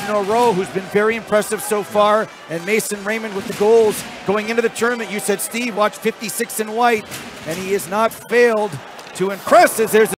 Nzrg, who's been very impressive so far, and Mason Raymond with the goals going into the tournament. You said, Steve, watch 56 in white, and he has not failed to impress as there's